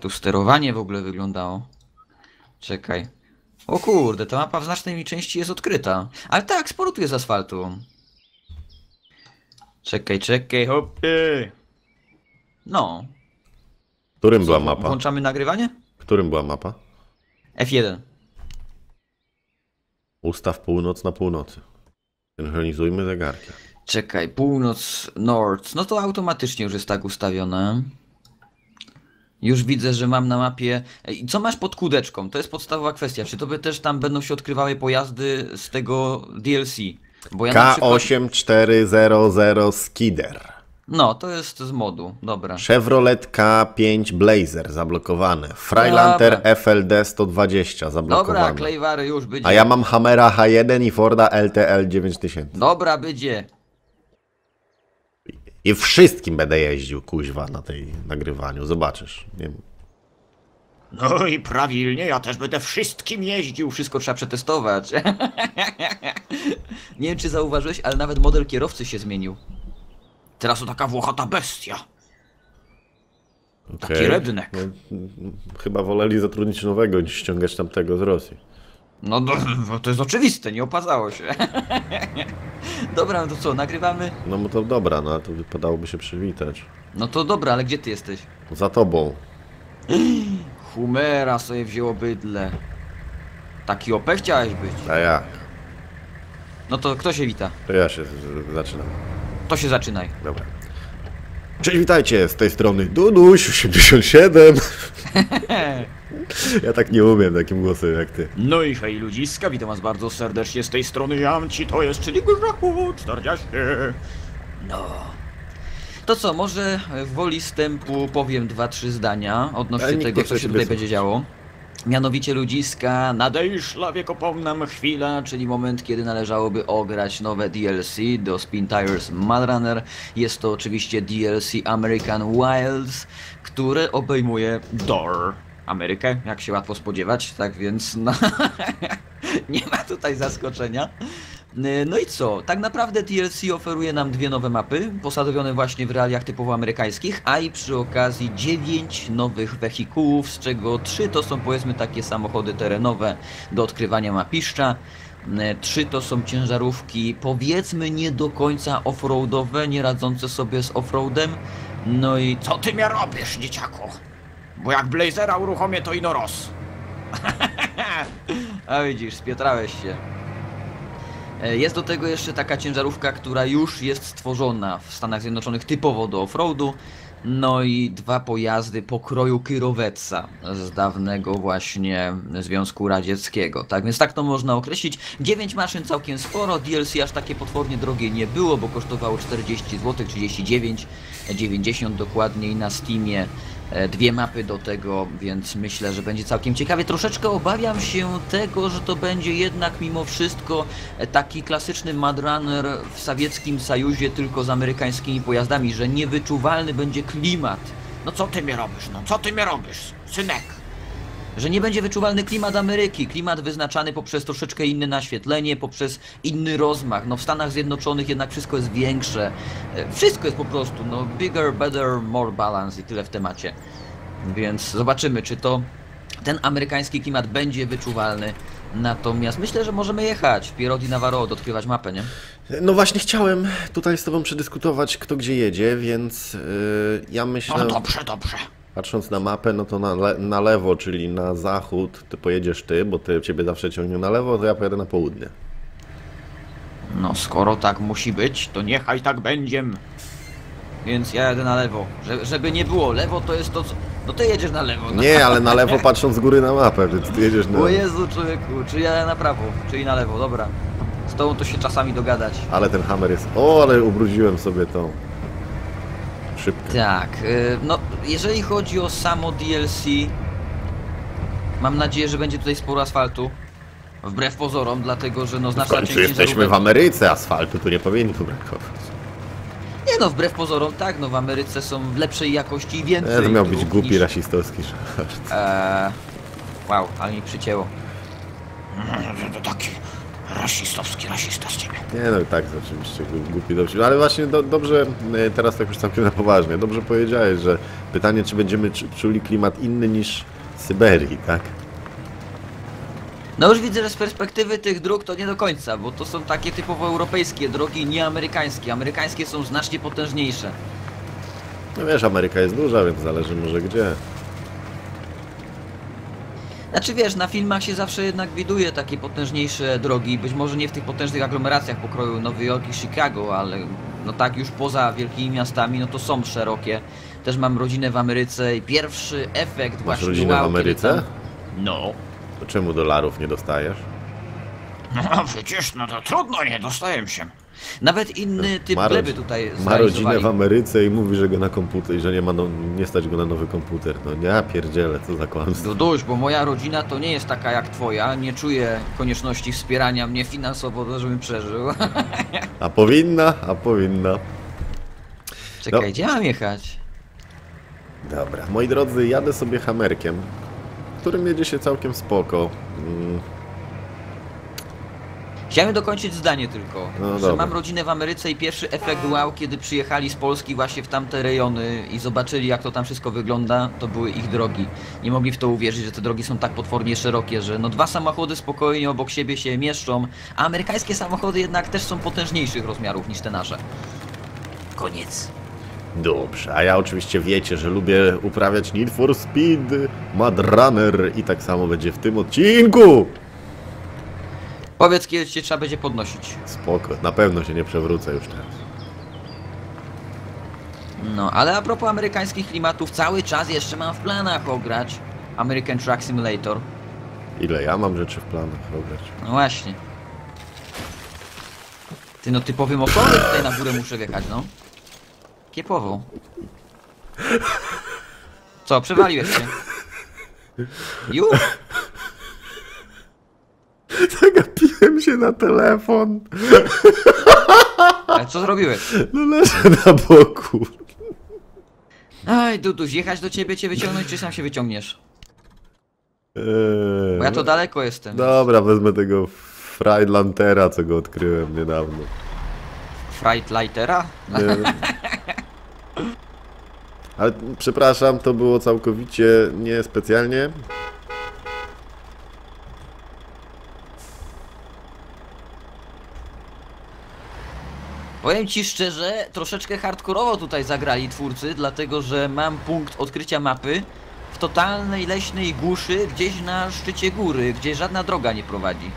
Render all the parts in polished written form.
tu sterowanie w ogóle wyglądało. Czekaj. O kurde, ta mapa w znacznej części jest odkryta. Ale tak, sporo tu jest asfaltu. Czekaj, hopy. No. Którym Co, była mapa? włączamy nagrywanie? Którym była mapa? F1. Ustaw północ na północy. Synchronizujmy zegarki. Czekaj, północ, north. No to automatycznie już jest tak ustawione. Już widzę, że mam na mapie... Ej, co masz pod kółdeczką? To jest podstawowa kwestia. Czy tobie też tam będą się odkrywały pojazdy z tego DLC? Bo ja na przykład... K8400 Skidder. No, to jest z modu, dobra. Chevrolet K5 Blazer zablokowane. Freilander Dobra. FLD 120 zablokowane. Dobra, klejwary już będzie. A ja mam Hammera H1 i Forda LTL 9000. Dobra, będzie. I wszystkim będę jeździł, kuźwa, na tej nagrywaniu. Zobaczysz. Nie wiem. No i prawilnie, ja też będę wszystkim jeździł. Wszystko trzeba przetestować. Nie wiem, czy zauważyłeś, ale nawet model kierowcy się zmienił. Teraz to taka włochata bestia. Taki Okej. redneck. Chyba woleli zatrudnić nowego niż ściągać tamtego z Rosji. No to jest oczywiste, nie opasało się. Dobra, no to co, nagrywamy? No to dobra, no ale to wypadałoby się przywitać. No to dobra, ale gdzie ty jesteś? Za tobą. Humera sobie wzięło bydle. Taki OP chciałeś być. A jak? No to kto się wita? To ja się zaczynam. To się zaczynaj. Dobra. Cześć, witajcie, z tej strony Duduś 87. Ja tak nie umiem takim głosem jak ty. No i hej ludziska, witam was bardzo serdecznie z tej strony Jamci, to jest, czyli Grzachu 40. No. To co, może w woli wstępu powiem 2-3 zdania odnośnie nikt tego, nie co chce się ciebie tutaj słuchać. będzie działo. Mianowicie ludziska, nadejszła wiekopomna chwila, czyli moment, kiedy należałoby ograć nowe DLC do Spin Tires Mud Runner. Jest to oczywiście DLC American Wilds, które obejmuje Door. Amerykę, jak się łatwo spodziewać, tak więc no, nie ma tutaj zaskoczenia. No i co? Tak naprawdę DLC oferuje nam dwie nowe mapy, posadowione właśnie w realiach typowo amerykańskich, a i przy okazji 9 nowych wehikułów, z czego 3 to są powiedzmy takie samochody terenowe do odkrywania mapiszcza. 3 to są ciężarówki powiedzmy nie do końca offroadowe, nie radzące sobie z offroadem. No i co ty mnie robisz, dzieciaku? Bo jak Blazera uruchomię, to ino roz. A widzisz, spietrałeś się. Jest do tego jeszcze taka ciężarówka, która już jest stworzona w Stanach Zjednoczonych typowo do offroadu. No i 2 pojazdy pokroju Kyroweca z dawnego właśnie Związku Radzieckiego. Tak więc tak to można określić. 9 maszyn całkiem sporo, DLC aż takie potwornie drogie nie było, bo kosztowało 40 zł, 39,90 dokładniej na Steamie. 2 mapy do tego, więc myślę, że będzie całkiem ciekawie. Troszeczkę obawiam się tego, że to będzie jednak mimo wszystko taki klasyczny Mud Runner w sowieckim Sojuzie, tylko z amerykańskimi pojazdami, że niewyczuwalny będzie klimat. No co ty mnie robisz, no co ty mnie robisz, synek? Że nie będzie wyczuwalny klimat Ameryki, klimat wyznaczany poprzez troszeczkę inne naświetlenie, poprzez inny rozmach. No w Stanach Zjednoczonych jednak wszystko jest większe, wszystko jest po prostu, no bigger, better, more balance i tyle w temacie. Więc zobaczymy, czy to ten amerykański klimat będzie wyczuwalny. Natomiast myślę, że możemy jechać w Pierre di Navarro, odkrywać mapę, nie? No właśnie chciałem tutaj z tobą przedyskutować, kto gdzie jedzie, więc ja myślę... No dobrze, dobrze. Patrząc na mapę, no to na lewo, czyli na zachód, ty pojedziesz ty, bo ciebie zawsze ciągnie na lewo, to ja pojadę na południe. No skoro tak musi być, to niechaj tak będzie. Więc ja jadę na lewo. Żeby nie było, lewo to jest to co... No ty jedziesz na lewo. No. Nie, ale na lewo patrząc z góry na mapę, więc ty jedziesz na... O Jezu człowieku, czy ja na prawo, czyli na lewo, dobra. Z tobą to się czasami dogadać. Ale ten hammer jest... O, ale ubrudziłem sobie tą... szybkę. Tak, no jeżeli chodzi o samo DLC, mam nadzieję, że będzie tutaj sporo asfaltu. Wbrew pozorom, dlatego że no W znaczna końcu część jesteśmy w Ameryce, asfaltu tu nie powinno brakować. Nie no, wbrew pozorom tak, no w Ameryce są w lepszej jakości i więcej To miał być dróg głupi, niż... rasistowski żart. Wow, ale mi przycięło. Rasistowski rasista z ciebie. Nie no, tak, oczywiście, głupi dowcip. Ale właśnie dobrze, teraz tak już całkiem na poważnie, dobrze powiedziałeś, że pytanie, czy będziemy czuli klimat inny niż w Syberii, tak? No już widzę, że z perspektywy tych dróg to nie do końca, bo to są takie typowo europejskie drogi, nie amerykańskie. Amerykańskie są znacznie potężniejsze. No wiesz, Ameryka jest duża, więc zależy może gdzie. Znaczy wiesz, na filmach się zawsze jednak widuje takie potężniejsze drogi, być może nie w tych potężnych aglomeracjach pokroju Nowy Jork i Chicago, ale no tak już poza wielkimi miastami, no to są szerokie. Też mam rodzinę w Ameryce i pierwszy efekt Masz właśnie rodzinę w Ameryce? Kiedy tam... No. To czemu dolarów nie dostajesz? No przecież, no to trudno, nie dostaję się. Nawet inny typ Ma gleby rodzi- tutaj Ma rodzinę zrealizowali. w Ameryce i mówi, że go na komputer i że nie ma nie stać go na nowy komputer. No ja pierdzielę, co za kłamstwo. Duduś, bo moja rodzina to nie jest taka jak twoja, nie czuję konieczności wspierania mnie finansowo, żebym przeżył. A powinna, a powinna. Czekaj, No. gdzie mam jechać? Dobra, moi drodzy, jadę sobie Hammerkiem, którym jedzie się całkiem spoko. Chciałem dokończyć zdanie tylko, No że dobra. mam rodzinę w Ameryce i pierwszy efekt wow, kiedy przyjechali z Polski właśnie w tamte rejony i zobaczyli jak to tam wszystko wygląda, to były ich drogi. Nie mogli w to uwierzyć, że te drogi są tak potwornie szerokie, że no dwa samochody spokojnie obok siebie się mieszczą, a amerykańskie samochody jednak też są potężniejszych rozmiarów niż te nasze. Koniec. Dobrze, a ja oczywiście wiecie, że lubię uprawiać Need for Speed, Mad Runner i tak samo będzie w tym odcinku. Powiedz, kiedy cię trzeba będzie podnosić. Spoko, na pewno się nie przewrócę już teraz. No, ale a propos amerykańskich klimatów, cały czas jeszcze mam w planach ograć American Truck Simulator. Ile ja mam rzeczy w planach robić? No właśnie. Ty no typowym okołem tutaj na górę muszę wjechać, no. Kiepowo. Co, przewaliłeś się? Już? Zagapiłem się na telefon. Ale co zrobiłeś? No leżę na boku. Aj, Duduś, jechać do ciebie, cię wyciągnąć, czy sam się wyciągniesz? Bo ja to daleko jestem. Dobra, wezmę tego Freilantera, co go odkryłem niedawno. Freightlightera? Nie. Ale przepraszam, to było całkowicie niespecjalnie. Powiem ci szczerze, troszeczkę hardkorowo tutaj zagrali twórcy, dlatego że mam punkt odkrycia mapy w totalnej leśnej głuszy, gdzieś na szczycie góry, gdzie żadna droga nie prowadzi.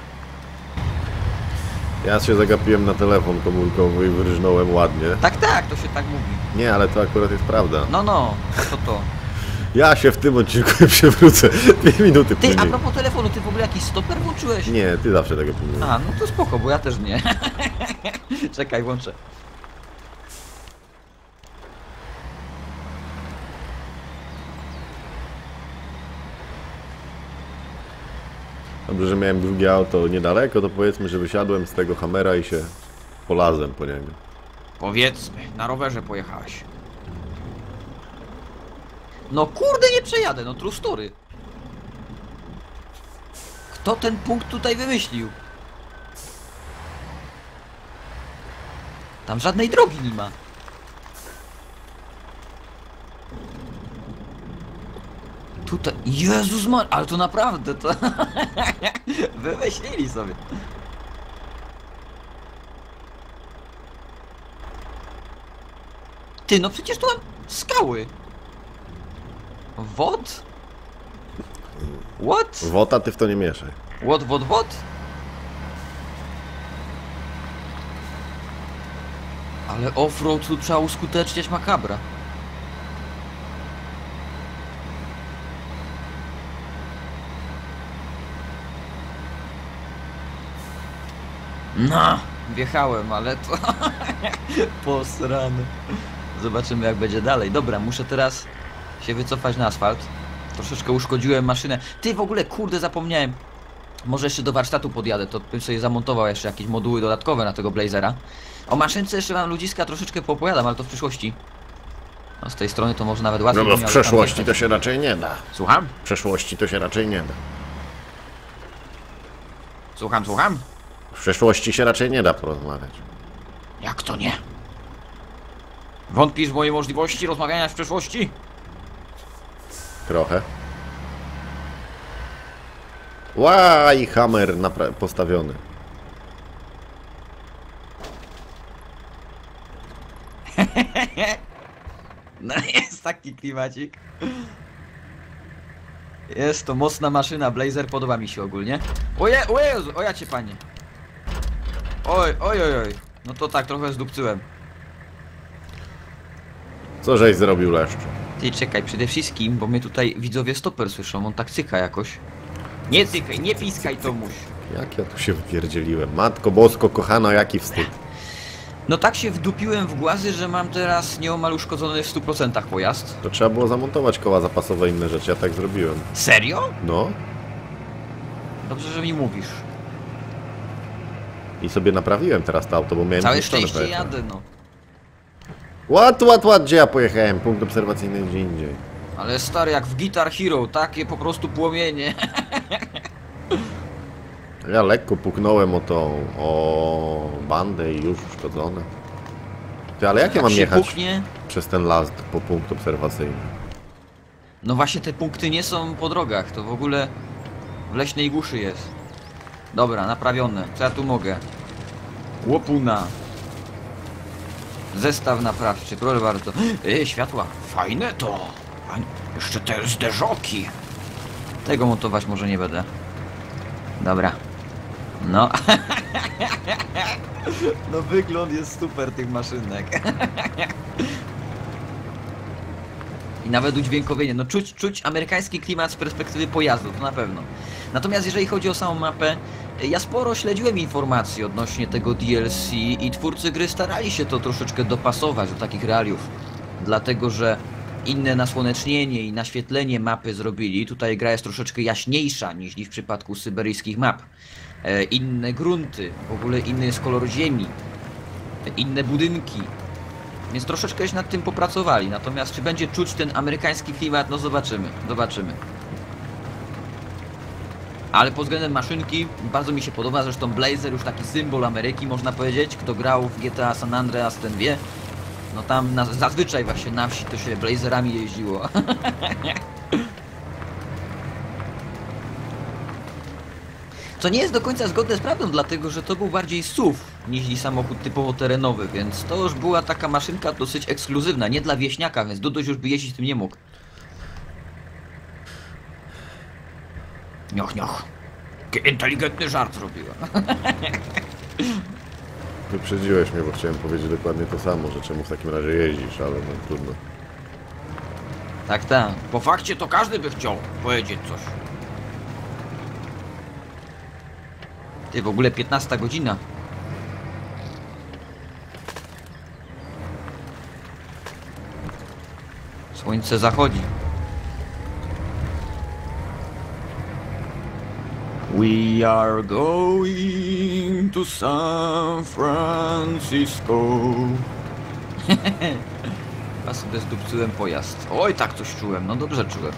Ja się zagapiłem na telefon komórkowy i wyrżnąłem ładnie. Tak, to się tak mówi. Nie, ale to akurat jest prawda. No, to. Ja się w tym odcinku nie przewrócę. 2 minuty Ty, a później. propos telefonu, ty w ogóle jakiś stoper włączyłeś? Nie, ty zawsze tego pilnujesz. A, no to spoko, bo ja też nie. Czekaj, włączę. Dobrze, że miałem drugie auto niedaleko, to powiedzmy, że wysiadłem z tego Hammera i się polazłem po niego. Powiedzmy, na rowerze pojechałeś. No kurde, nie przejadę, no true story. Kto ten punkt tutaj wymyślił? Tam żadnej drogi nie ma. Tutaj, Jezus man, ale to naprawdę to wymyślili sobie. Ty, no przecież tu mam skały. Wod? What? Wota, ty w to nie mieszaj. What? Ale offroad tu trzeba uskuteczniać makabra. No, wjechałem, ale to posrane. Zobaczymy jak będzie dalej. Dobra, muszę teraz się wycofać na asfalt. Troszeczkę uszkodziłem maszynę. Ty, w ogóle, kurde, zapomniałem. Może jeszcze do warsztatu podjadę, to bym sobie zamontował jeszcze jakieś moduły dodatkowe na tego Blazera. O maszynce jeszcze wam ludziska troszeczkę poopowiadam, ale to w przyszłości. No z tej strony to może nawet łatwiej. No bo bym w miał tam przeszłości wjechać. to się raczej nie da. Słucham? W przeszłości to się raczej nie da. Słucham? W przeszłości się raczej nie da porozmawiać. Jak to nie? Wątpisz w moje możliwości rozmawiania w przeszłości? Trochę. Łaj, hammer postawiony. No jest taki klimacik. Jest to mocna maszyna, Blazer podoba mi się ogólnie. O Jezu, o ja cię panie. Oj. No to tak, trochę zdupcyłem. Co żeś zrobił, Leszczu? Ty czekaj, przede wszystkim, bo mnie tutaj widzowie stoper słyszą, on tak cyka jakoś. Nie cykaj, nie piskaj Tomuś. Jak ja tu się wpierdzieliłem? Matko Bosko, kochano, jaki wstyd. No tak się wdupiłem w głazy, że mam teraz nieomal uszkodzony w 100% pojazd. To trzeba było zamontować koła zapasowe i inne rzeczy, ja tak zrobiłem. Serio? No. Dobrze, że mi mówisz. I sobie naprawiłem teraz to auto, bo miałem Całe zniszczone szczęście trochę. jadę, no. Ład, gdzie ja pojechałem? Punkt obserwacyjny gdzie indziej. Ale stary, jak w Guitar Hero, takie po prostu płomienie. Ja lekko puknąłem o bandę i już uszkodzone. Ty, ale jak ja mam się jechać puknie, przez ten las po punkt obserwacyjny? no właśnie te punkty nie są po drogach, to w ogóle w leśnej głuszy jest. Dobra, naprawione. Co ja tu mogę? Łopuna. Zestaw naprawczy, proszę bardzo. Światła. Fajne to. Fajne. Jeszcze te zderzoki. Tego montować może nie będę. Dobra. No. No wygląd jest super tych maszynek. I nawet udźwiękowienie. No czuć amerykański klimat z perspektywy pojazdu, to na pewno. Natomiast jeżeli chodzi o samą mapę, ja sporo śledziłem informacji odnośnie tego DLC i twórcy gry starali się to troszeczkę dopasować do takich realiów. Dlatego, że inne nasłonecznienie i naświetlenie mapy zrobili. Tutaj gra jest troszeczkę jaśniejsza niż w przypadku syberyjskich map. Inne grunty, w ogóle inny jest kolor ziemi, inne budynki. Więc troszeczkę się nad tym popracowali. Natomiast czy będzie czuć ten amerykański klimat, no zobaczymy. Ale pod względem maszynki bardzo mi się podoba, zresztą Blazer już taki symbol Ameryki, można powiedzieć. Kto grał w GTA San Andreas, ten wie. No tam zazwyczaj właśnie na wsi to się Blazerami jeździło. Co nie jest do końca zgodne z prawdą, dlatego że to był bardziej SUV niż samochód typowo terenowy, więc to już była taka maszynka dosyć ekskluzywna, nie dla wieśniaka, więc Duduś już by jeździć tym nie mógł. Nioch. Jaki inteligentny żart zrobiła. Wyprzedziłeś mnie, bo chciałem powiedzieć dokładnie to samo, że czemu w takim razie jeździsz, ale no trudno. Tak. Po fakcie to każdy by chciał powiedzieć coś. Ty, w ogóle 15 godzina. Słońce zachodzi. We are going to San Francisco. Ja sobie zdupcyłem pojazd. Oj, tak coś czułem, no dobrze czułem.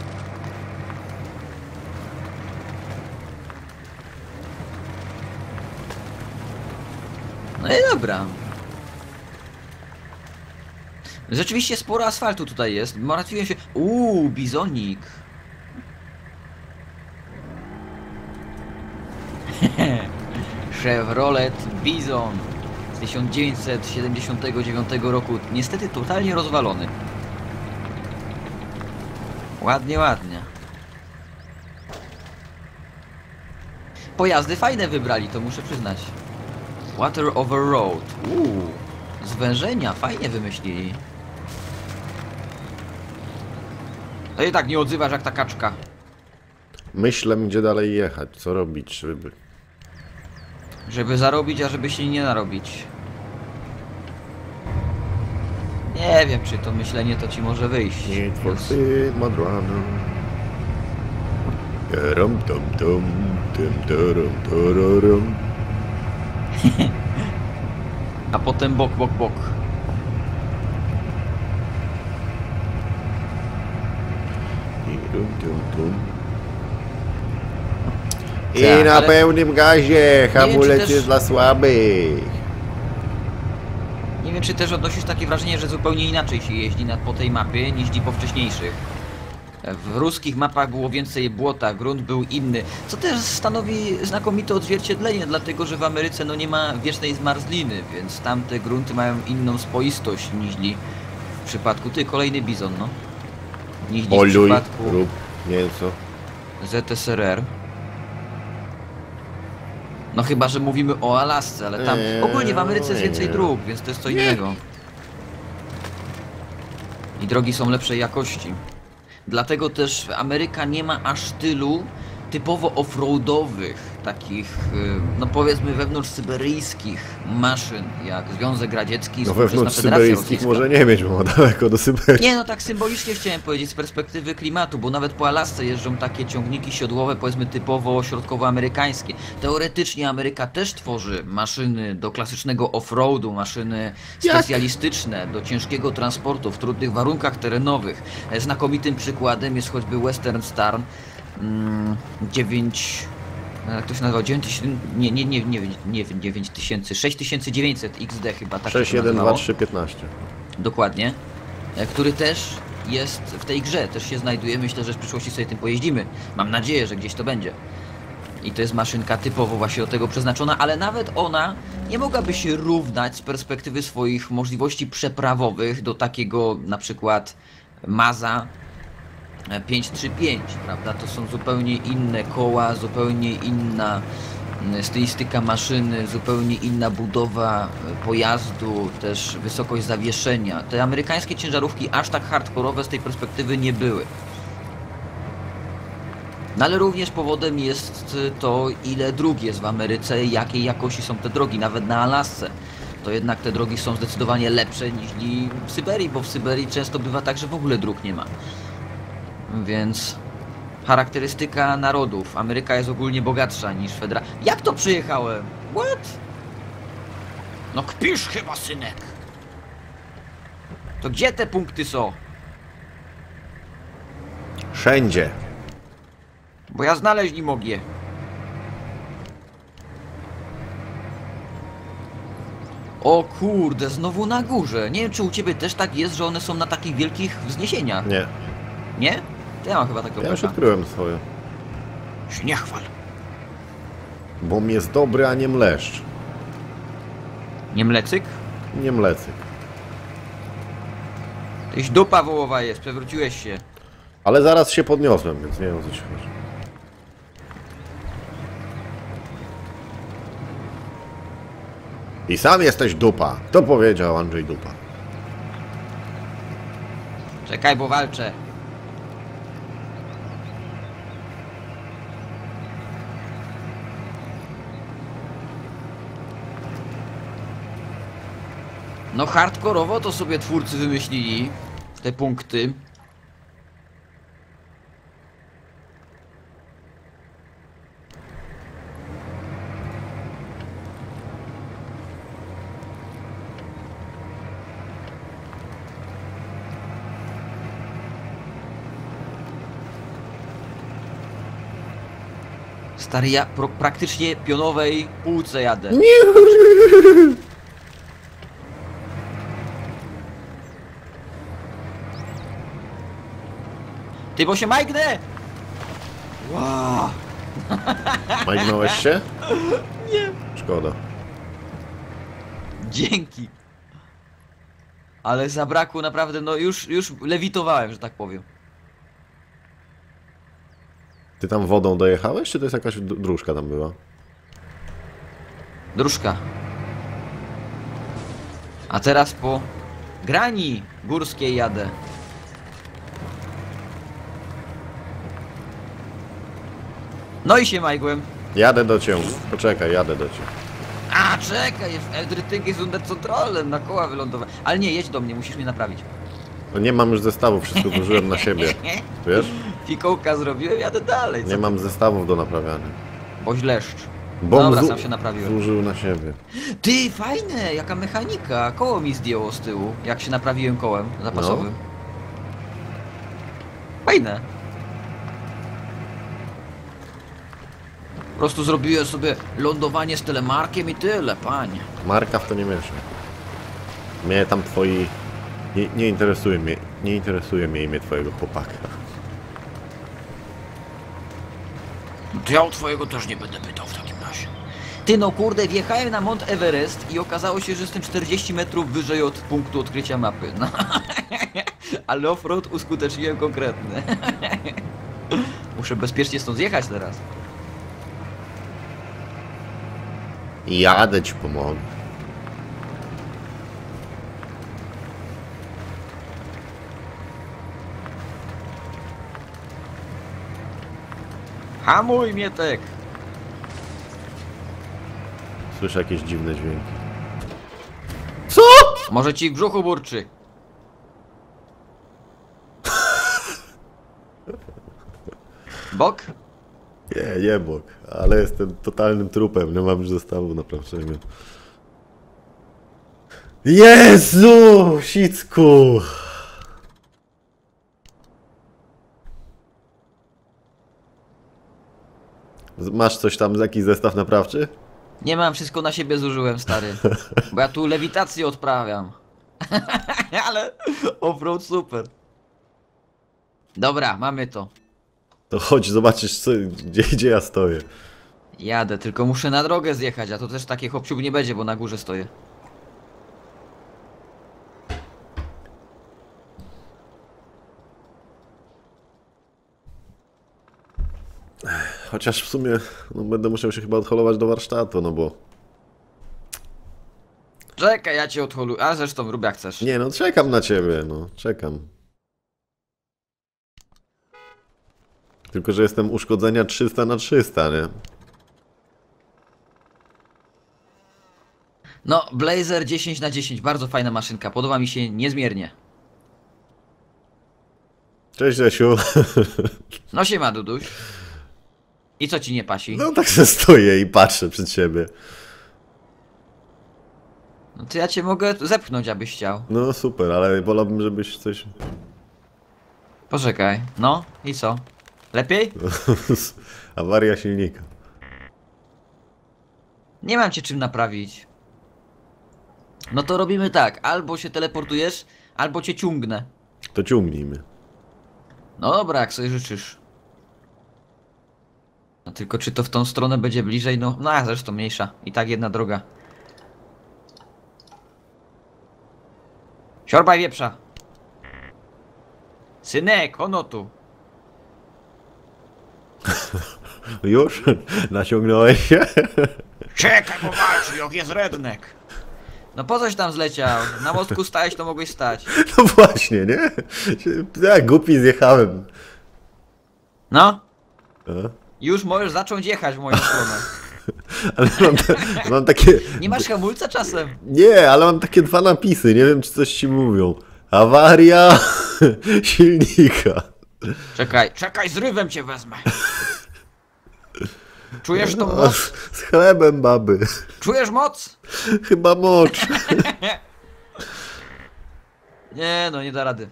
No i dobra. Rzeczywiście sporo asfaltu tutaj jest. Martwiłem się... bizonik. Chevrolet Bizon z 1979 roku. Niestety totalnie rozwalony. Ładnie. Pojazdy fajne wybrali, to muszę przyznać. Water over road. Zwężenia, fajnie wymyślili. To i tak nie odzywasz jak ta kaczka. Myślę, gdzie dalej jechać, co robić, Żeby zarobić, a żeby się nie narobić. Nie wiem, czy to myślenie to ci może wyjść. Need for Speed Mud Runner. Rum tum tum tum turum tururum. A potem bok. I rum tum tum. I Tak, na ale- pełnym gazie, czy hamulec też- jest dla słabych. Nie wiem, czy też odnosisz takie wrażenie, że zupełnie inaczej się jeździ po tej mapie niż po wcześniejszych. W ruskich mapach było więcej błota, grunt był inny, co też stanowi znakomite odzwierciedlenie, dlatego że w Ameryce no nie ma wiecznej zmarzliny, więc tamte grunty mają inną spoistość niż w przypadku... Kolejny bizon, no. Niż w Poluj, przypadku rób mięso. ZSRR. No chyba, że mówimy o Alasce, ale tam... Ogólnie w Ameryce jest więcej nie. dróg, więc to jest co innego. I drogi są lepszej jakości. Dlatego też Ameryka nie ma aż tylu typowo offroadowych, takich, no powiedzmy wewnątrzsyberyjskich maszyn, jak Związek Radziecki, No współczesna wewnątrz Federacja syberyjskich Rosyjska. może nie mieć, bo ma daleko do Syberii. Nie, no tak symbolicznie chciałem powiedzieć z perspektywy klimatu, bo nawet po Alasce jeżdżą takie ciągniki siodłowe, powiedzmy typowo środkowoamerykańskie. Teoretycznie Ameryka też tworzy maszyny do klasycznego offroadu, maszyny specjalistyczne do ciężkiego transportu w trudnych warunkach terenowych. Znakomitym przykładem jest choćby Western Star 9... Jak to się nazywa? 9000... Nie 9000... 6900 XD chyba, tak się to 6, 1, 2, nazywało. 3, 15. Dokładnie. Który też jest w tej grze, też się znajduje. Myślę, że w przyszłości sobie tym pojeździmy. Mam nadzieję, że gdzieś to będzie. I to jest maszynka typowo właśnie do tego przeznaczona, ale nawet ona nie mogłaby się równać z perspektywy swoich możliwości przeprawowych do takiego na przykład Maza 535, prawda? To są zupełnie inne koła, zupełnie inna stylistyka maszyny, zupełnie inna budowa pojazdu, też wysokość zawieszenia. Te amerykańskie ciężarówki aż tak hardkorowe z tej perspektywy nie były. No ale również powodem jest to, ile dróg jest w Ameryce, jakiej jakości są te drogi, nawet na Alasce. To jednak te drogi są zdecydowanie lepsze niż w Syberii, bo w Syberii często bywa tak, że w ogóle dróg nie ma. Więc charakterystyka narodów. Ameryka jest ogólnie bogatsza niż Federacja. Jak to przyjechałem? What? No kpisz chyba, synek. To gdzie te punkty są? Wszędzie. Bo ja znaleźć nie mogę. O kurde, znowu na górze. Nie wiem, czy u ciebie też tak jest, że one są na takich wielkich wzniesieniach. Nie. Nie? To ja mam chyba takiego Ja już pecha. odkryłem swoje. Się nie chwal. Bo jest dobry, a nie mleszcz. Nie mlecyk? Nie mlecyk. Tyś dupa wołowa jest, przewróciłeś się. Ale zaraz się podniosłem, więc nie wiem o co ci chodzi. I sam jesteś dupa. To powiedział Andrzej Dupa. Czekaj, bo walczę. No hardkorowo to sobie twórcy wymyślili te punkty. Stary, ja praktycznie pionowej półce jadę. Ty, bo się majgnę! Wow. Majgnąłeś się? Nie. Szkoda. Dzięki. Ale zabrakło naprawdę, no już lewitowałem, że tak powiem. Ty tam wodą dojechałeś, czy to jest jakaś dróżka tam była? Dróżka. A teraz po grani górskiej jadę. No i się majgłem. Jadę do cię. Poczekaj, jadę do cię. A, czekaj, everything is under controlem, na koła wylądowałem. Ale nie, jedź do mnie, musisz mnie naprawić. No nie mam już zestawu, wszystko zużyłem na siebie. Wiesz? Fikołka zrobiłem, jadę dalej. Nie mam zestawów do naprawiania. Bo źleszcz. Bo Dobra, sam się naprawiłem. zużył na siebie. Ty, fajne, jaka mechanika. Koło mi zdjęło z tyłu, jak się naprawiłem kołem zapasowym. Fajne. prostu zrobiłem sobie lądowanie z telemarkiem i tyle, panie. Marka w to nie mieszam. Mnie tam twoi... Nie interesuje mnie imię twojego chłopaka. No to ja o twojego też nie będę pytał w takim razie. Ty no kurde, wjechałem na Mount Everest i okazało się, że jestem 40 metrów wyżej od punktu odkrycia mapy. No. Ale offroad uskuteczniłem konkretny. Muszę bezpiecznie stąd zjechać teraz. Jadę ci pomogę. Hamuj, Mietek! Słyszę jakieś dziwne dźwięki. Co? Może ci w brzuchu burczy. Bok? Nie bok, ale jestem totalnym trupem, nie mam już zestawu naprawczego. Jezu, sicku! Masz coś tam, jakiś zestaw naprawczy? Nie mam, wszystko na siebie zużyłem, stary. Bo ja tu lewitację odprawiam. Ale offroad super. Dobra, mamy to. To chodź, zobaczysz, gdzie ja stoję. Jadę, tylko muszę na drogę zjechać, a to też takie hop nie będzie, bo na górze stoję. Chociaż w sumie no, będę musiał się chyba odholować do warsztatu, no bo... Czekaj, ja cię odholuję. A zresztą rób jak chcesz. Nie no, czekam na ciebie, no, czekam. Tylko, że jestem uszkodzenia 300/300, nie? No, Blazer 10/10, bardzo fajna maszynka, podoba mi się niezmiernie. Cześć, Rzesiu. No siema, Duduś. I co ci nie pasi? No tak se stoję i patrzę przed siebie. No to ja cię mogę zepchnąć, abyś chciał. No super, ale wolałbym, żebyś coś... Poczekaj, no i co? Lepiej? Awaria silnika. Nie mam cię czym naprawić. No to robimy tak, albo się teleportujesz, albo cię ciągnę. To ciągnijmy. No dobra, jak sobie życzysz. No tylko czy to w tą stronę będzie bliżej? No, no a zresztą mniejsza. I tak jedna droga. Siorbaj wieprza. Synek, ono tu. Już? Naciągnąłeś się? Czekaj, bo walczy, jak jest rednek. No po coś tam zleciał? Na mostku stałeś, to mogłeś stać. No właśnie, nie? Ja głupi zjechałem. No, A? już możesz zacząć jechać w moją stronę. Ale mam takie... Nie masz hamulca czasem? Nie, ale mam takie dwa napisy, nie wiem czy coś ci mówią. Awaria silnika. Czekaj, zrywem cię wezmę. Czujesz tą No, moc? z chlebem, baby. Czujesz moc? Chyba mocz. Nie, no nie da rady.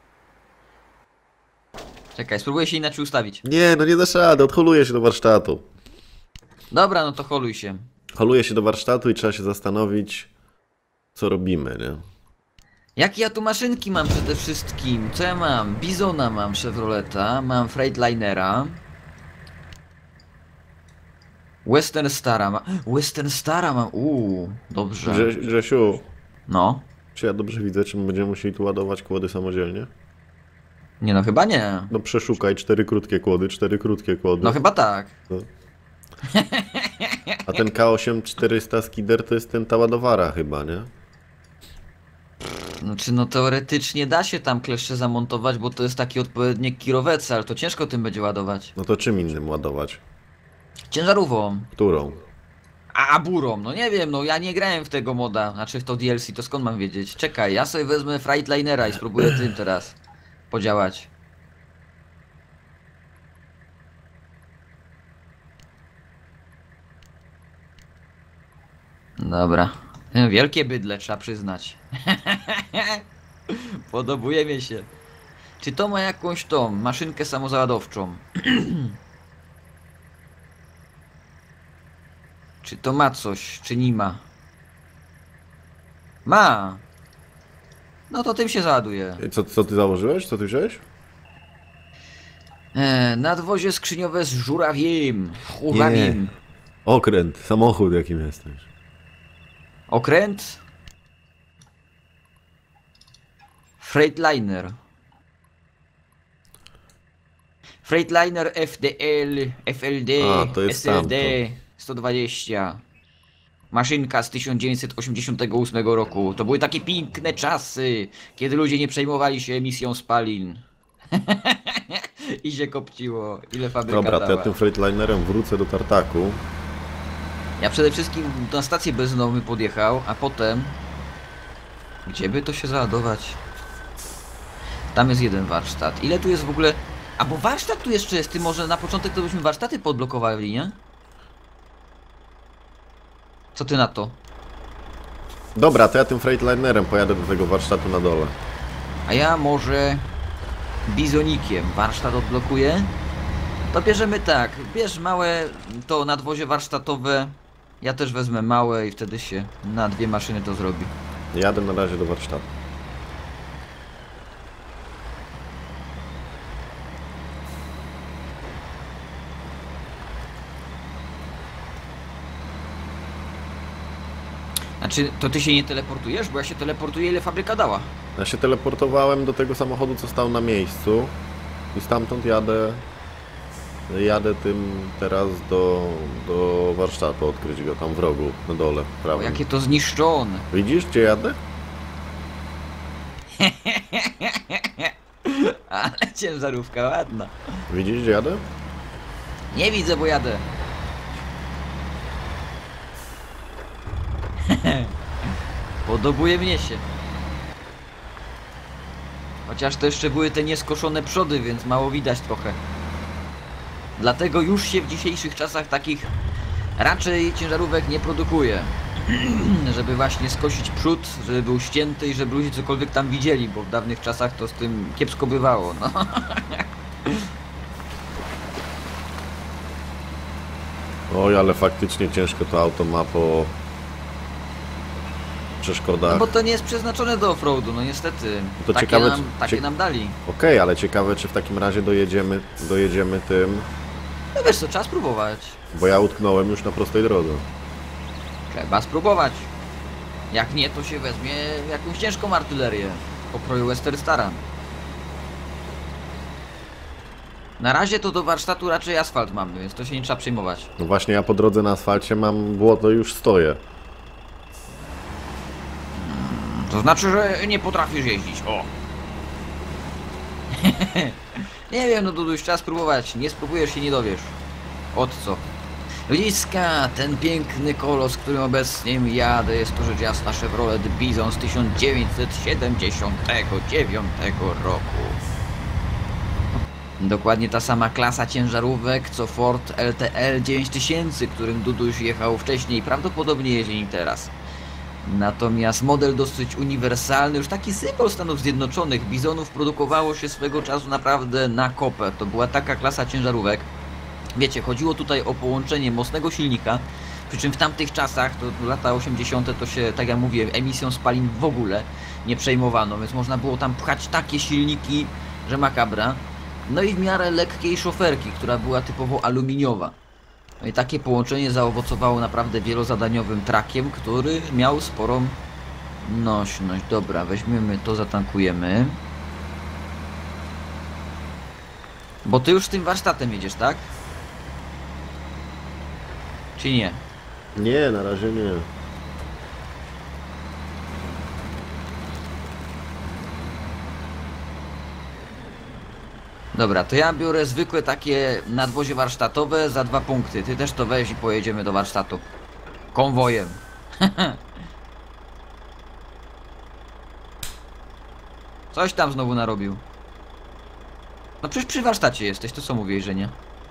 Czekaj, spróbuję się inaczej ustawić. Nie, no nie dasz rady, odholuję się do warsztatu. Dobra, no to holuj się. Holuję się do warsztatu i trzeba się zastanowić, co robimy, nie? Jakie ja tu maszynki mam przede wszystkim? Co ja mam? Bizona mam, Chevroleta, mam Freightlinera. Western Stara mam. Western Stara mam. Dobrze. Grzesiu, No. czy ja dobrze widzę, czy my będziemy musieli tu ładować kłody samodzielnie? Nie no, chyba nie. No przeszukaj 4 krótkie kłody, 4 krótkie kłody. No chyba tak. No. A ten K8 400 Skidder to jest ta ładowara chyba, nie? Znaczy no teoretycznie da się tam kleszcze zamontować, bo to jest taki odpowiednik kirowece, ale to ciężko tym będzie ładować. No to czym innym ładować? Ciężarówką. Którą? A burą, no nie wiem, no ja nie grałem w tego moda, znaczy w to DLC, to skąd mam wiedzieć? Czekaj, ja sobie wezmę Freightlinera i spróbuję tym teraz podziałać. Dobra. Wielkie bydle, trzeba przyznać. Podobuje mi się. Czy to ma jakąś tą maszynkę samozaładowczą? Czy to ma coś, czy nie ma? Ma! No to tym się załaduje. Co ty założyłeś? Co ty wziąłeś? Nadwozie skrzyniowe z żurawiem. Żurawiem. Okręt, samochód jakim jesteś. Okręt. Freightliner. Freightliner FDL, FLD, A, to jest SLD 120. Maszynka z 1988 roku. To były takie piękne czasy, kiedy ludzie nie przejmowali się emisją spalin. I się kopciło. Ile fabryka Dobra, to dała. ja tym Freightlinerem wrócę do Tartaku. Ja przede wszystkim na stację benzynową bym podjechał, a potem... Gdzie by to się załadować? Tam jest jeden warsztat. Ile tu jest w ogóle... A bo warsztat tu jeszcze jest, ty może na początek to byśmy warsztaty podblokowali, nie? Co ty na to? Dobra, to ja tym Freightlinerem pojadę do tego warsztatu na dole. A ja może... Bizonikiem warsztat odblokuję? To bierzemy tak, bierz małe to nadwozie warsztatowe. Ja też wezmę małe i wtedy się na dwie maszyny to zrobi. Jadę na razie do warsztatu. Znaczy, to ty się nie teleportujesz? Bo ja się teleportuję, ile fabryka dała. Ja się teleportowałem do tego samochodu, co stał na miejscu i stamtąd jadę tym teraz do warsztatu, odkryć go tam w rogu, na dole, O, prawym. jakie to zniszczone. Widzisz, gdzie jadę? Ale ciężarówka ładna. Widzisz, gdzie jadę? Nie widzę, bo jadę. Podobuje mnie się. Chociaż to jeszcze były te nieskoszone przody, więc mało widać trochę. Dlatego już się w dzisiejszych czasach takich raczej ciężarówek nie produkuje. Żeby właśnie skosić przód, żeby był ścięty i żeby ludzie cokolwiek tam widzieli, bo w dawnych czasach to z tym kiepsko bywało, no. Oj, ale faktycznie ciężko to auto ma po przeszkodach. No bo to nie jest przeznaczone do offroadu, no niestety. To takie ciekawe, takie nam dali. Okej, ale ciekawe, czy w takim razie dojedziemy tym, No wiesz co, trzeba spróbować. bo ja utknąłem już na prostej drodze. Trzeba spróbować. Jak nie, to się weźmie jakąś ciężką artylerię pokroju Western Stara. Na razie to do warsztatu raczej asfalt mamy, więc to się nie trzeba przejmować. No właśnie, ja po drodze na asfalcie mam błoto, już stoję. To znaczy, że nie potrafisz jeździć, o! Nie wiem, no Duduś, trzeba spróbować. Nie spróbujesz, się nie dowiesz. Od co? Ludziska, ten piękny kolos, którym obecnie jadę, jest to rzecz jasna Chevrolet Bizon z 1979 roku. Dokładnie ta sama klasa ciężarówek, co Ford LTL 9000, którym Duduś jechał wcześniej, prawdopodobnie jeździ nim teraz. Natomiast model dosyć uniwersalny, już taki symbol Stanów Zjednoczonych. Bizonów produkowało się swego czasu naprawdę na kopę. To była taka klasa ciężarówek. Wiecie, chodziło tutaj o połączenie mocnego silnika, przy czym w tamtych czasach, to lata 80. to się, tak jak mówiłem, emisją spalin w ogóle nie przejmowano, więc można było tam pchać takie silniki, że makabra. No i w miarę lekkiej szoferki, która była typowo aluminiowa. No i takie połączenie zaowocowało naprawdę wielozadaniowym trakiem, który miał sporą nośność. Dobra, weźmiemy to, zatankujemy. Bo ty już z tym warsztatem jedziesz, tak? Czy nie? Nie, na razie nie. Dobra, to ja biorę zwykłe takie nadwozie warsztatowe za 2 punkty. Ty też to weź i pojedziemy do warsztatu. Konwojem. Coś tam znowu narobił. No przecież przy warsztacie jesteś, to co mówiłeś, że nie?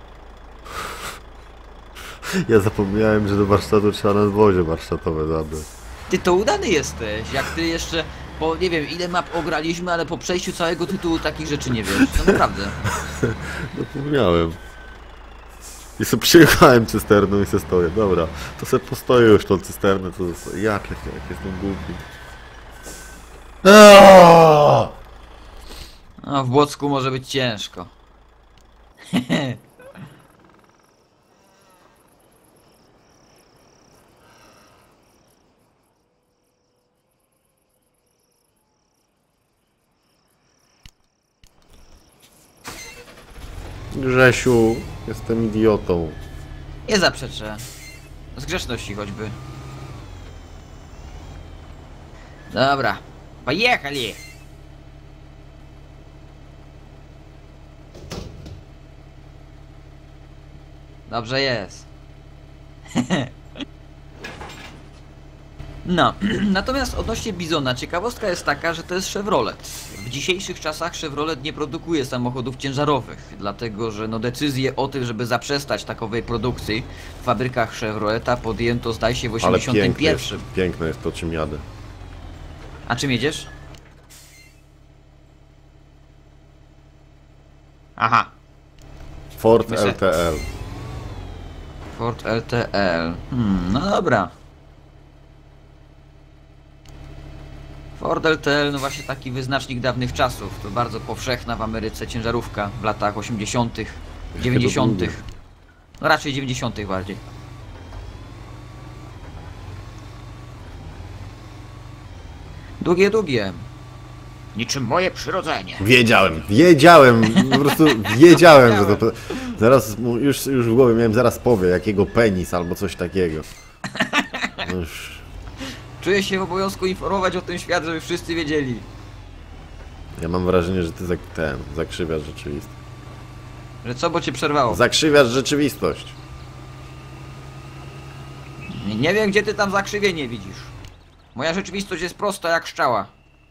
Ja zapomniałem, że do warsztatu trzeba nadwozie warsztatowe zabrać. Ty to udany jesteś, jak ty jeszcze, po nie wiem ile map ograliśmy, ale po przejściu całego tytułu takich rzeczy nie wiesz, no naprawdę. Zapomniałem. I sobie przyjechałem cysterną i se stoję. Dobra, to sobie postoję już tą cysternę, to zostaje. Jak jestem głupi. A w Błocku może być ciężko. Grzesiu, jestem idiotą. Nie zaprzeczę. Z grzeczności choćby. Dobra. Pojechali! Dobrze jest. No, natomiast odnośnie Bizona, ciekawostka jest taka, że to jest Chevrolet. W dzisiejszych czasach Chevrolet nie produkuje samochodów ciężarowych, dlatego że no decyzję o tym, żeby zaprzestać takowej produkcji w fabrykach Chevroleta podjęto, zdaje się, w Ale 81. piękne jest to, czym jadę. A czym jedziesz? Aha, Ford Myślę- LTL. Ford LTL. No dobra. Ford LTL, no właśnie taki wyznacznik dawnych czasów. To bardzo powszechna w Ameryce ciężarówka w latach 80., 90. lubię. No raczej 90. bardziej. Długie. Niczym moje przyrodzenie. Wiedziałem, po prostu wiedziałem, że to... Zaraz, już w głowie miałem, zaraz powie, jakiego penis albo coś takiego. No już. Czuję się w obowiązku informować o tym świat, żeby wszyscy wiedzieli. Ja mam wrażenie, że ty zakrzywiasz rzeczywistość. Że co, bo cię przerwało? Zakrzywiasz rzeczywistość. Nie wiem, gdzie ty tam zakrzywienie widzisz. Moja rzeczywistość jest prosta jak szczała.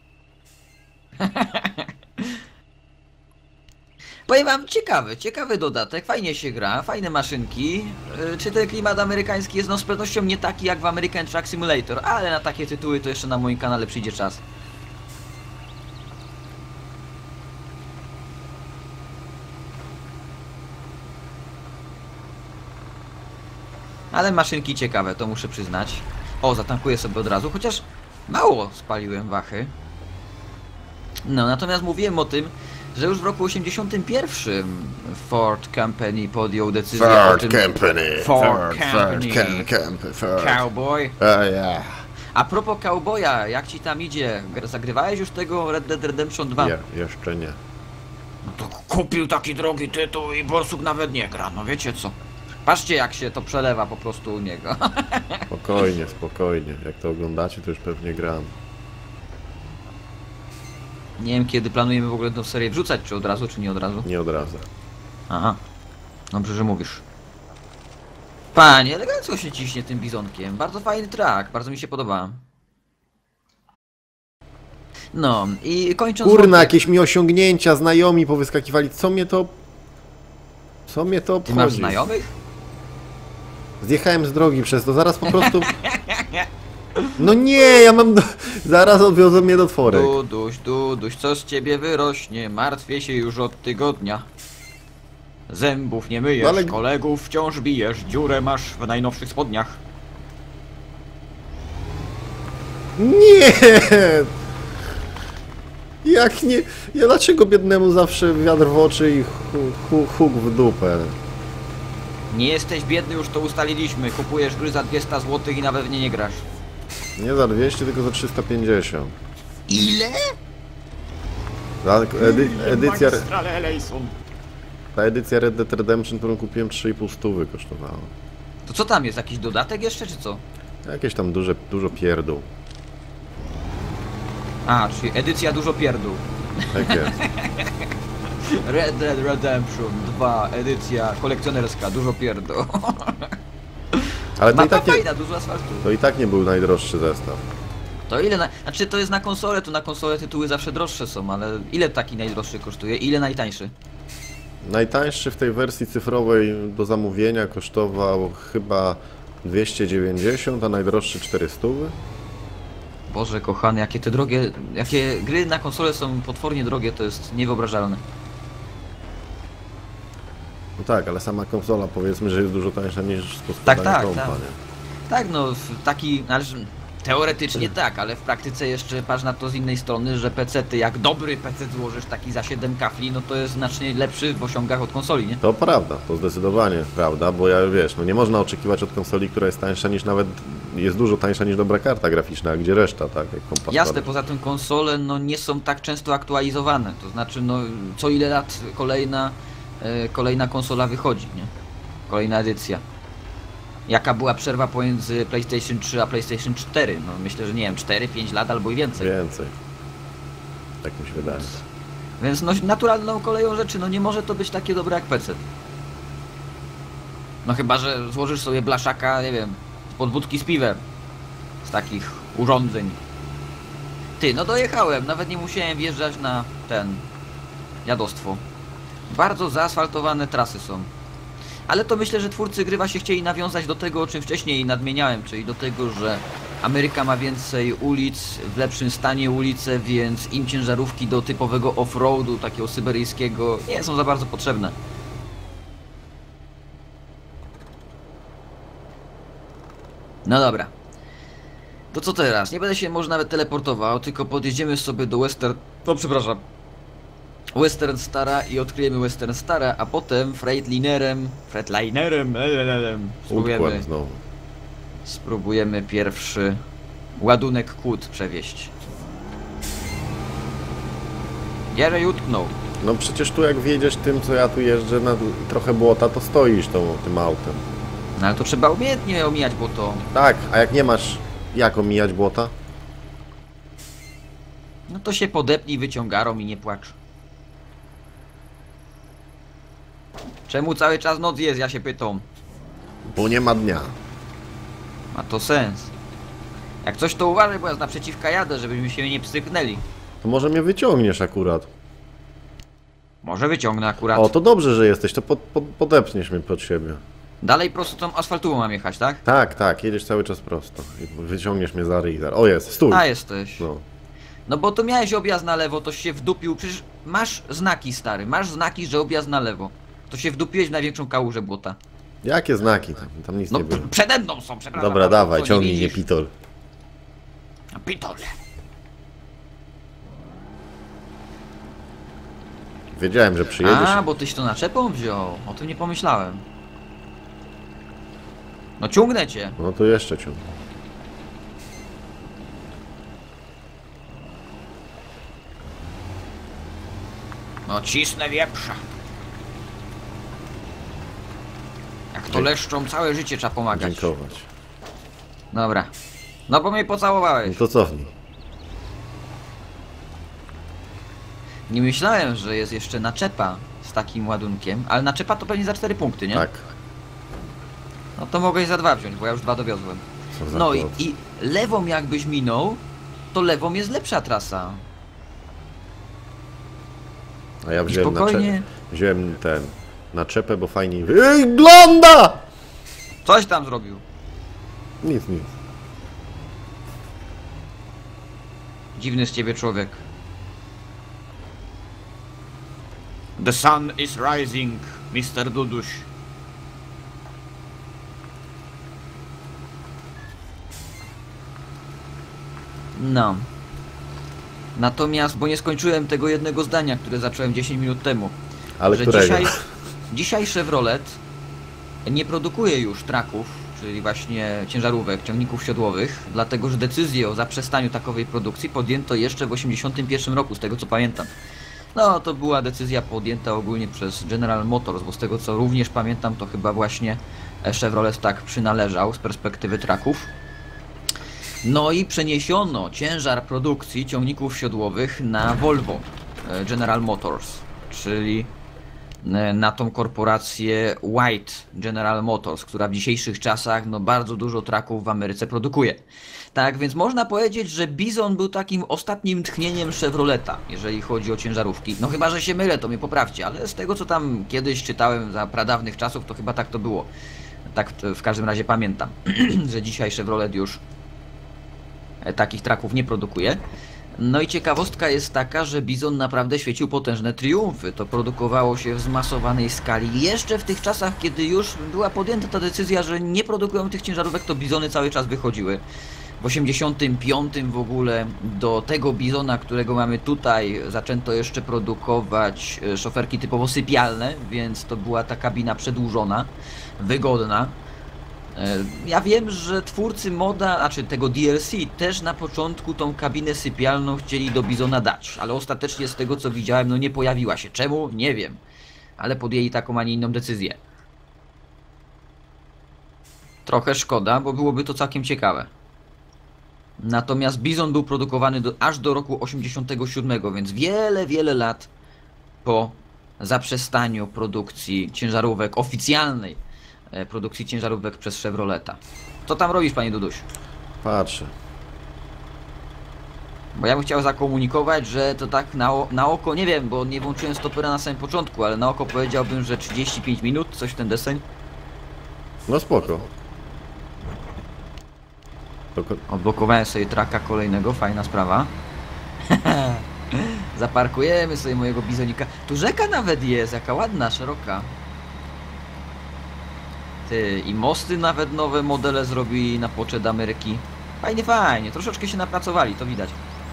Powiem wam, ciekawy dodatek, fajnie się gra, fajne maszynki. Czy ten klimat amerykański jest no z pewnością nie taki jak w American Truck Simulator, ale na takie tytuły to jeszcze na moim kanale przyjdzie czas. Ale maszynki ciekawe, to muszę przyznać. O, zatankuję sobie od razu, chociaż mało spaliłem wachy. No, natomiast mówiłem o tym, że już w roku 81 Ford Company podjął decyzję o tym... Ford Cowboy. Yeah. A propos Cowboya, jak ci tam idzie? Zagrywałeś już tego Red Dead Redemption 2? Nie, jeszcze nie. No to kupił taki drogi tytuł i borsuk nawet nie gra, no wiecie co? Patrzcie jak się to przelewa po prostu u niego. Spokojnie. Jak to oglądacie, to już pewnie gram. Nie wiem kiedy planujemy w ogóle tę serię wrzucać, czy od razu, czy nie od razu. Nie od razu. Aha. Dobrze, że mówisz. Panie, elegancko się ciśnie tym bizonkiem. Bardzo fajny track, bardzo mi się podoba. No i kończąc... Kurna, wątek- jakieś mi osiągnięcia, znajomi powyskakiwali. Co mnie to obchodzi? Ty masz znajomych? Zjechałem z drogi przez to, zaraz po prostu... No nie, ja mam... Zaraz odwiozą mnie do tworek. Duduś, co z ciebie wyrośnie? Martwię się już od tygodnia. Zębów nie myjesz, No ale- kolegów wciąż bijesz, dziurę masz w najnowszych spodniach. Nie! Jak nie... Ja dlaczego biednemu zawsze wiatr w oczy i huk w dupę? Nie jesteś biedny, już to ustaliliśmy. Kupujesz gry za 200 zł i nawet w nie nie grasz. Nie za 200, tylko za 350. Ile? Edycja... Ta edycja Red Dead Redemption, którą kupiłem, 3,5 stówy kosztowała. To co tam jest? Jakiś dodatek jeszcze, czy co? Jakieś tam dużo pierdół. A, czyli edycja dużo pierdół. Tak jest. Red Dead Redemption 2, edycja kolekcjonerska, dużo pierdół. Ale to i, Mapa tak nie, fajna, dużo asfaltu. to i tak nie był najdroższy zestaw. To ile Znaczy to jest na konsolę, to na konsolę tytuły zawsze droższe są, ale ile taki najdroższy kosztuje? Ile najtańszy? Najtańszy w tej wersji cyfrowej do zamówienia kosztował chyba 290, a najdroższy 400. Boże kochany, jakie te drogie, jakie gry na konsolę są potwornie drogie, to jest niewyobrażalne. No tak, ale sama konsola powiedzmy, że jest dużo tańsza niż z Tak, poskładania kompa, tak. nie? Tak, no taki, teoretycznie tak, ale w praktyce jeszcze patrz na to z innej strony, że PC-ty, jak dobry PC złożysz taki za 7 kafli, no to jest znacznie lepszy w osiągach od konsoli, nie? To prawda, to zdecydowanie prawda, bo ja wiesz, no nie można oczekiwać od konsoli, która jest tańsza niż nawet, jest dużo tańsza niż dobra karta graficzna, a gdzie reszta, tak, jak kompa Jasne, składa. poza tym konsole no nie są tak często aktualizowane, to znaczy no co ile lat kolejna konsola wychodzi, nie? Kolejna edycja. Jaka była przerwa pomiędzy PlayStation 3 a PlayStation 4? No myślę, że nie wiem, 4-5 lat albo i więcej. Więcej. Tak mi się wydaje. Więc no naturalną koleją rzeczy, no nie może to być takie dobre jak PC. No chyba, że złożysz sobie blaszaka, nie wiem, z podwódki z piwem. Z takich urządzeń. Ty, no dojechałem, nawet nie musiałem wjeżdżać na dziadostwo. Bardzo zaasfaltowane trasy są. Ale to myślę, że twórcy gry właśnie chcieli nawiązać do tego, o czym wcześniej nadmieniałem, czyli do tego, że Ameryka ma więcej ulic, w lepszym stanie ulice, więc im ciężarówki do typowego off-roadu, takiego syberyjskiego, nie są za bardzo potrzebne. No dobra. To co teraz? Nie będę się może nawet teleportował, tylko podjedziemy sobie do Western Stara i odkryjemy Western Stara, a potem Freightlinerem Układ znowu. spróbujemy pierwszy ładunek kłód przewieźć. Gdzie utknął? No przecież tu jak wjedziesz tym, co ja tu jeżdżę na trochę błota, to stoisz tym autem. No ale to trzeba umiejętnie omijać, bo to... Tak, a jak nie masz jak omijać błota? No to się podepnij wyciągarą i nie płacz. Czemu cały czas noc jest, ja się pytam. Bo nie ma dnia. Ma to sens. Jak coś to uważaj, bo ja z naprzeciwka jadę, żebyśmy się nie pstryknęli. To może mnie wyciągniesz akurat. Może wyciągnę akurat. O, to dobrze, że jesteś, to podepniesz mnie pod siebie. Dalej prosto tą asfaltową mam jechać, tak? Tak, tak, jedziesz cały czas prosto. I wyciągniesz mnie za ryj. O, jest, stój. A, jesteś. No. No bo to miałeś objazd na lewo, to się wdupił. Przecież masz znaki, stary. Masz znaki, że objazd na lewo. To się wdupiłeś w największą kałużę błota. Jakie znaki? Tam nic No nie było. przede mną są, przepraszam. Dobra, bardzo, dawaj, co, ciągnij, nie widzisz? pitol. Pitole. Wiedziałem, że przyjedziesz. A, bo tyś to naczepą wziął. O tym nie pomyślałem. No ciągnę cię. No to jeszcze ciągnij. No cisnę wieprza. Jak to leszczą, całe życie trzeba pomagać. Dziękować. Dobra. No bo mnie No pocałowałeś. to cofnij. Nie myślałem, że jest jeszcze naczepa z takim ładunkiem, ale naczepa to pewnie za 4 punkty, nie? Tak. No to mogłeś za 2 wziąć, bo ja już 2 dowiozłem. Co za No chłop. i lewą jakbyś minął, to lewą jest lepsza trasa. A ja I wziąłem spokojnie. wziąłem naczepę, bo fajniej wygląda! Coś tam zrobił. Nic, nic. Dziwny z ciebie człowiek. The sun is rising, Mr. Duduś. No. Natomiast, bo nie skończyłem tego jednego zdania, które zacząłem 10 minut temu. Ale że którego? dzisiaj Chevrolet nie produkuje już traków, czyli właśnie ciężarówek, ciągników siodłowych, dlatego że decyzję o zaprzestaniu takowej produkcji podjęto jeszcze w 1981 roku, z tego co pamiętam. No to była decyzja podjęta ogólnie przez General Motors, bo z tego co również pamiętam, to chyba właśnie Chevrolet tak przynależał z perspektywy traków. No i przeniesiono ciężar produkcji ciągników siodłowych na Volvo General Motors, czyli na tą korporację White General Motors, która w dzisiejszych czasach no bardzo dużo traków w Ameryce produkuje. Tak więc można powiedzieć, że Bizon był takim ostatnim tchnieniem Chevroleta, jeżeli chodzi o ciężarówki. No chyba, że się mylę, to mnie poprawcie, ale z tego co tam kiedyś czytałem za pradawnych czasów, to chyba tak to było. Tak w każdym razie pamiętam, że dzisiaj Chevrolet już takich traków nie produkuje. No i ciekawostka jest taka, że Bizon naprawdę świecił potężne triumfy. To produkowało się w zmasowanej skali. Jeszcze w tych czasach, kiedy już była podjęta ta decyzja, że nie produkują tych ciężarówek, to Bizony cały czas wychodziły. W 85 w ogóle do tego Bizona, którego mamy tutaj, zaczęto jeszcze produkować szoferki typowo sypialne, więc to była ta kabina przedłużona, wygodna. Ja wiem, że twórcy moda, znaczy tego DLC, też na początku tą kabinę sypialną chcieli do Bizona dać, ale ostatecznie z tego co widziałem, no nie pojawiła się. Czemu? Nie wiem, ale podjęli taką, a nie inną decyzję. Trochę szkoda, bo byłoby to całkiem ciekawe. Natomiast Bizon był produkowany aż do roku 87, więc wiele lat po zaprzestaniu produkcji ciężarówek, oficjalnej produkcji ciężarówek przez Chevroleta. Co tam robisz, panie Duduś? Patrzę. Bo ja bym chciał zakomunikować, że to tak na oko, nie wiem, bo nie włączyłem stopera na samym początku, ale na oko powiedziałbym, że 35 minut, coś w ten deseń. No spoko. Odblokowałem sobie traka kolejnego, fajna sprawa. Zaparkujemy sobie mojego bizonika. Tu rzeka nawet jest, jaka ładna, szeroka. Ty, i mosty nawet nowe modele zrobili na poczet Ameryki. Fajnie, fajnie, troszeczkę się napracowali, to widać.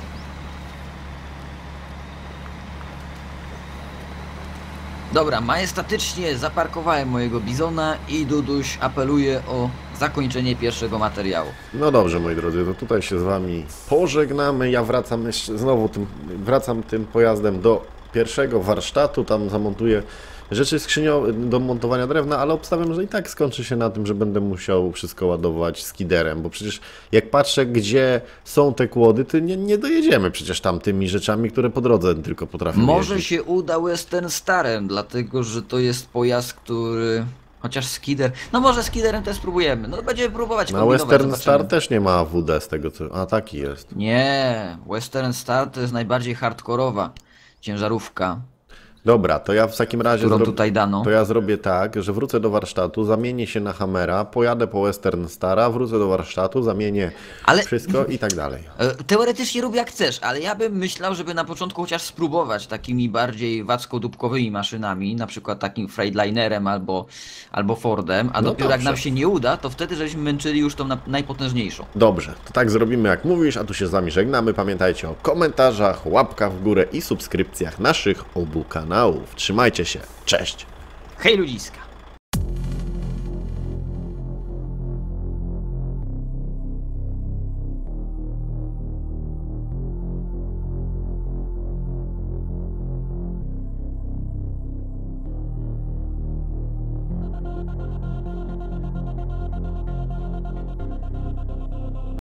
Dobra, majestatycznie zaparkowałem mojego bizona i Duduś apeluje o zakończenie pierwszego materiału. No dobrze, moi drodzy, to tutaj się z wami pożegnamy. Ja wracam jeszcze znowu tym pojazdem do pierwszego warsztatu, tam zamontuję rzeczy skrzyniowe do montowania drewna, ale obstawiam, że i tak skończy się na tym, że będę musiał wszystko ładować skiderem, bo przecież jak patrzę, gdzie są te kłody, to nie dojedziemy przecież tam tymi rzeczami, które po drodze tylko potrafią Może jeździć. się uda Western Starem, dlatego że to jest pojazd, który... Chociaż skider... No może skiderem też spróbujemy. No będziemy próbować Na kombinować, Western zobaczymy. Star też nie ma AWD z tego co... A taki jest. Nie, Western Star to jest najbardziej hardkorowa ciężarówka, Dobra, to ja w takim razie którą tutaj dano. to ja zrobię tak, że wrócę do warsztatu, zamienię się na Hammera, pojadę po Western Stara, wrócę do warsztatu, zamienię Ale- wszystko i tak dalej. Teoretycznie rób jak chcesz, ale ja bym myślał, żeby na początku chociaż spróbować takimi bardziej wacko-dupkowymi maszynami, na przykład takim Freightlinerem albo Fordem, a No dopiero jak dobrze. nam się nie uda, to wtedy żeśmy męczyli już tą najpotężniejszą. Dobrze, to tak zrobimy jak mówisz, a tu się z wami żegnamy. Pamiętajcie o komentarzach, łapkach w górę i subskrypcjach naszych obu kanałów. Trzymajcie się, cześć! Hej ludziska!